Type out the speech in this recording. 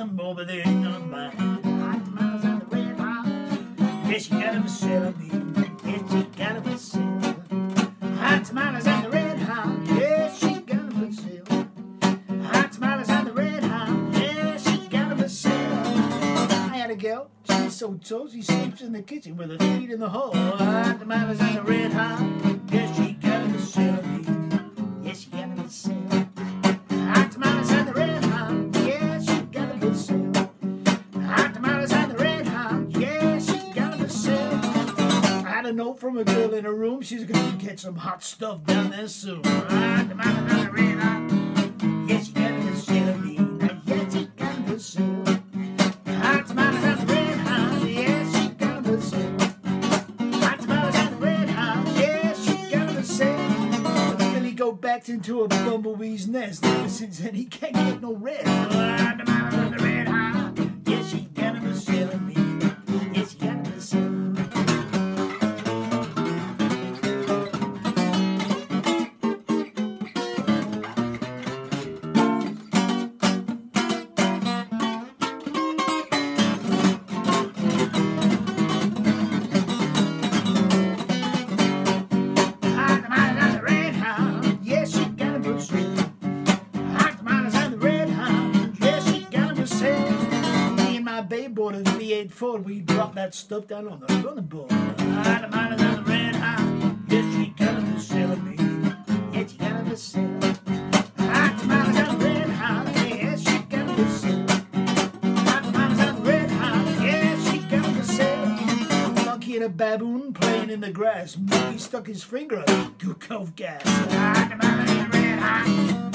some more, but they ain't none of mine. Hot tamales and the red hot. Yes, you got 'em for sale, I mean. Yes, you got 'em for sale. Hot tamales and the red hot. Yes, she got 'em for sale. Hot tamales and the red hot. Yes, she got 'em for sale. I had a girl, she's so tall, she sleeps in the kitchen with her feet in the hole. Hot tamales and the red hot. Yes, she got 'em for sale, I mean. Yes, she got 'em for sale. Hot tamales and the red hot. Yes, she got 'em for sale. Hot tamales and the red hot. Yes, she got 'em for sale. I had a note from a girl in her room. She's gonna get some hot stuff down there soon. Hot tamales and the red hot. Yes, she got 'em for sale, I mean. Yes, she got 'em for sale. Hot tamales and the red hot. Yes, she got 'em for sale. Hot tamales and the red hot. Yes, she got 'em for sale. Then he go back into a bumblebee's nest. Ever since then, he can't get no rest. Hot tamales and the red hot. Yes, she got 'em for sale, I mean. Yes, she got 'em for sale. Bought a V8 Ford, we dropped that stuff down on the running board. Hot tamales and the red hot. Yes, she got 'em for sale, I mean. Yes, she got 'em for sale. Hot tamales and the red hot. Yes, she got 'em for sale. Hot tamales and the red hot. Yes, she got 'em for sale. Monkey and a baboon playing in the grass. Monkey stuck his finger up. Good cough gas. Hot tamales and the red hot.